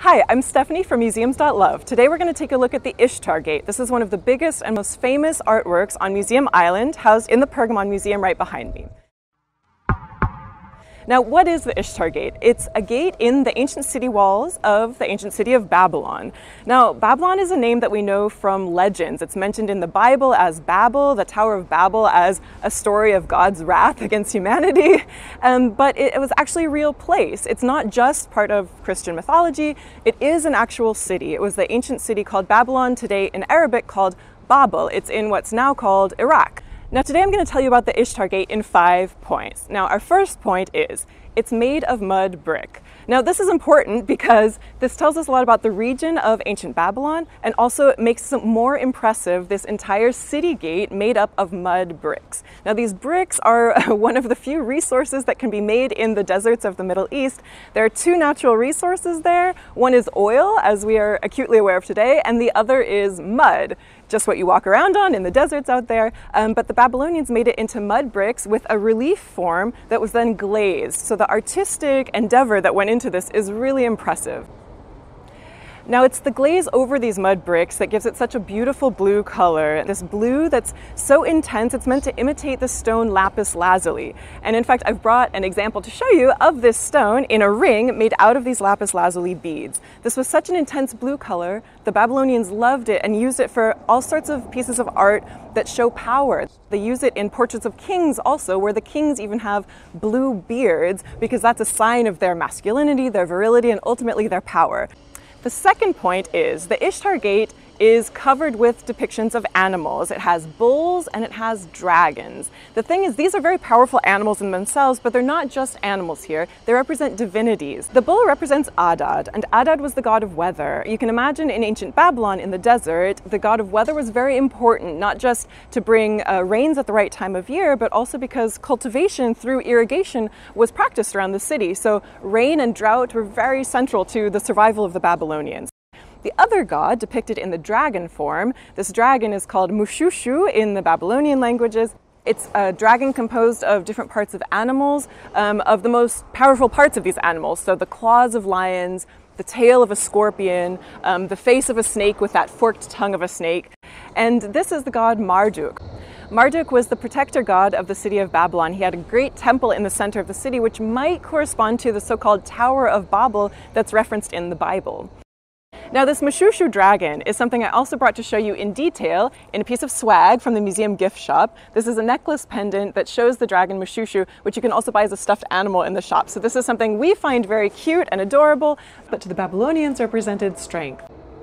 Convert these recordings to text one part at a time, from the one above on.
Hi, I'm Stephanie from Museums.love. Today we're going to take a look at the Ishtar Gate. This is one of the biggest and most famous artworks on Museum Island, housed in the Pergamon Museum right behind me. Now, what is the Ishtar Gate? It's a gate in the ancient city walls of the ancient city of Babylon. Now, Babylon is a name that we know from legends. It's mentioned in the Bible as Babel, the Tower of Babel, as a story of God's wrath against humanity. But it was actually a real place. It's not just part of Christian mythology. It is an actual city. It was the ancient city called Babylon, today in Arabic called Babel. It's in what's now called Iraq. Now today I'm going to tell you about the Ishtar Gate in 5 points. Now our first point is, it's made of mud brick. Now this is important because this tells us a lot about the region of ancient Babylon, and also it makes it more impressive, this entire city gate made up of mud bricks. Now these bricks are one of the few resources that can be made in the deserts of the Middle East. There are 2 natural resources there. One is oil, as we are acutely aware of today, and the other is mud. Just what you walk around on in the deserts out there. But the Babylonians made it into mud bricks with a relief form that was then glazed. So the artistic endeavor that went into this is really impressive. Now it's the glaze over these mud bricks that gives it such a beautiful blue color. This blue that's so intense, it's meant to imitate the stone lapis lazuli. And in fact, I've brought an example to show you of this stone in a ring made out of these lapis lazuli beads. This was such an intense blue color, the Babylonians loved it and used it for all sorts of pieces of art that show power. They use it in portraits of kings also, where the kings even have blue beards, because that's a sign of their masculinity, their virility, and ultimately their power. The second point is the Ishtar Gate is covered with depictions of animals. It has bulls and it has dragons. The thing is, these are very powerful animals in themselves, but they're not just animals here. They represent divinities. The bull represents Adad, and Adad was the god of weather. You can imagine in ancient Babylon in the desert, the god of weather was very important, not just to bring rains at the right time of year, but also because cultivation through irrigation was practiced around the city. So rain and drought were very central to the survival of the Babylonians. The other god, depicted in the dragon form, this dragon is called Mushushu in the Babylonian languages. It's a dragon composed of different parts of animals, of the most powerful parts of these animals. So the claws of lions, the tail of a scorpion, the face of a snake with that forked tongue of a snake. And this is the god Marduk. Marduk was the protector god of the city of Babylon. He had a great temple in the center of the city, which might correspond to the so-called Tower of Babel that's referenced in the Bible. Now this Mushushu dragon is something I also brought to show you in detail in a piece of swag from the museum gift shop. This is a necklace pendant that shows the dragon Mushushu, which you can also buy as a stuffed animal in the shop. So this is something we find very cute and adorable, but to the Babylonians represented strength.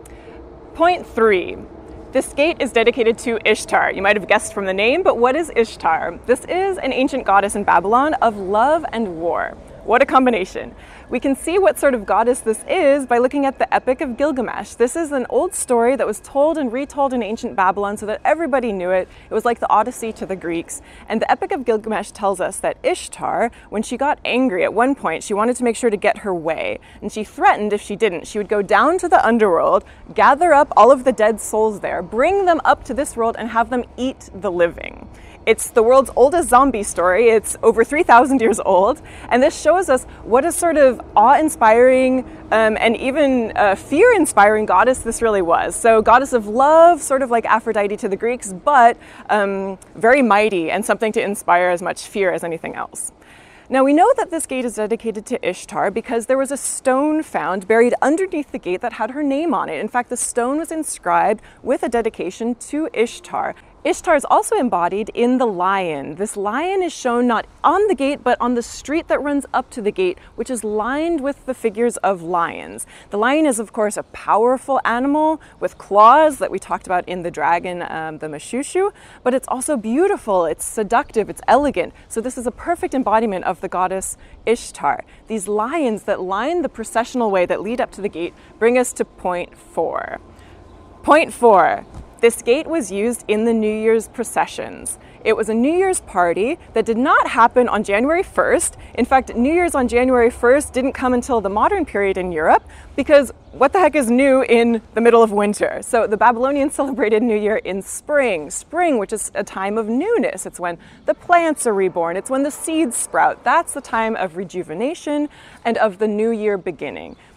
Point 3. This gate is dedicated to Ishtar. You might have guessed from the name, but what is Ishtar? This is an ancient goddess in Babylon of love and war. What a combination. We can see what sort of goddess this is by looking at the Epic of Gilgamesh. This is an old story that was told and retold in ancient Babylon so that everybody knew it. It was like the Odyssey to the Greeks. And the Epic of Gilgamesh tells us that Ishtar, when she got angry at one point, she wanted to make sure to get her way. And she threatened if she didn't, she would go down to the underworld, gather up all of the dead souls there, bring them up to this world and have them eat the living. It's the world's oldest zombie story. It's over 3,000 years old. And this shows us what a sort of awe-inspiring and even fear-inspiring goddess this really was. So goddess of love, sort of like Aphrodite to the Greeks, but very mighty and something to inspire as much fear as anything else. Now we know that this gate is dedicated to Ishtar because there was a stone found buried underneath the gate that had her name on it. In fact, the stone was inscribed with a dedication to Ishtar. Ishtar is also embodied in the lion. This lion is shown not on the gate, but on the street that runs up to the gate, which is lined with the figures of lions. The lion is, of course, a powerful animal with claws that we talked about in the dragon, the Mushushu, but it's also beautiful, it's seductive, it's elegant. So this is a perfect embodiment of the goddess Ishtar. These lions that line the processional way that lead up to the gate bring us to point 4. Point 4. This gate was used in the New Year's processions. It was a New Year's party that did not happen on January 1st. In fact, New Year's on January 1st didn't come until the modern period in Europe, because what the heck is new in the middle of winter? So the Babylonians celebrated New Year in spring, which is a time of newness. It's when the plants are reborn. It's when the seeds sprout. That's the time of rejuvenation and of the new year beginning.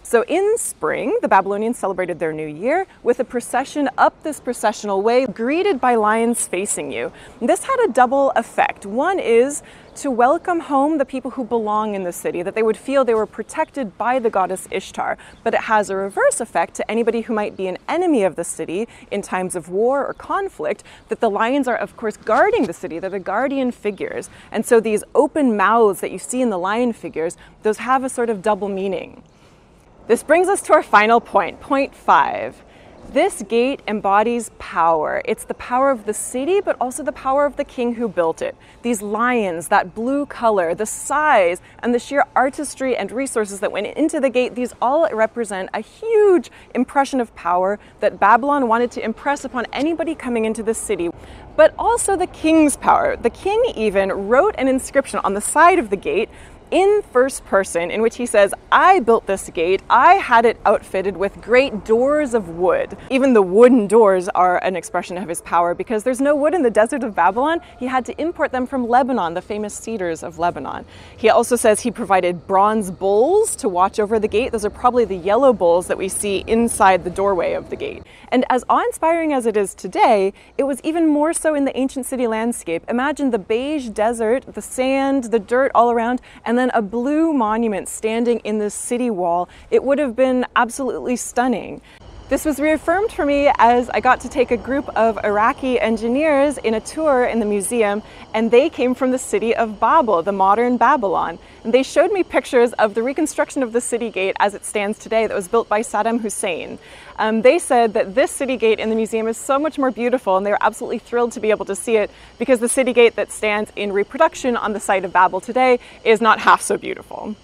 So in spring, the Babylonians celebrated their new year with a procession up this processional way, greeted by lions facing you. This had a double effect. One is to welcome home the people who belong in the city, that they would feel they were protected by the goddess Ishtar. But it has a reverse effect to anybody who might be an enemy of the city in times of war or conflict, that the lions are, of course, guarding the city. They're the guardian figures. And so these open mouths that you see in the lion figures, those have a sort of double meaning. This brings us to our final point, point 5. This gate embodies power. It's the power of the city, but also the power of the king who built it. These lions, that blue color, the size, and the sheer artistry and resources that went into the gate, these all represent a huge impression of power that Babylon wanted to impress upon anybody coming into the city. But also the king's power. The king even wrote an inscription on the side of the gate in first person, in which he says, "I built this gate. I had it outfitted with great doors of wood." Even the wooden doors are an expression of his power, because there's no wood in the desert of Babylon. He had to import them from Lebanon, the famous cedars of Lebanon. He also says he provided bronze bulls to watch over the gate. Those are probably the yellow bulls that we see inside the doorway of the gate. And as awe-inspiring as it is today, it was even more so in the ancient city landscape. Imagine the beige desert, the sand, the dirt all around, and then a blue monument standing in the city wall. It would have been absolutely stunning. This was reaffirmed for me as I got to take a group of Iraqi engineers in a tour in the museum, and they came from the city of Babel, the modern Babylon. And they showed me pictures of the reconstruction of the city gate as it stands today that was built by Saddam Hussein. They said that this city gate in the museum is so much more beautiful, and they were absolutely thrilled to be able to see it, because the city gate that stands in reproduction on the site of Babel today is not half so beautiful.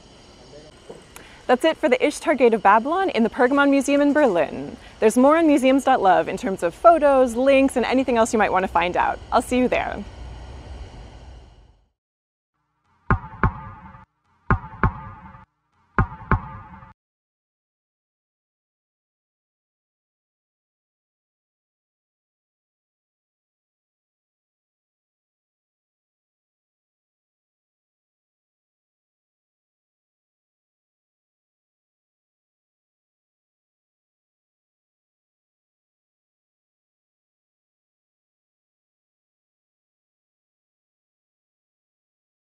That's it for the Ishtar Gate of Babylon in the Pergamon Museum in Berlin. There's more on museums.love in terms of photos, links, and anything else you might want to find out. I'll see you there.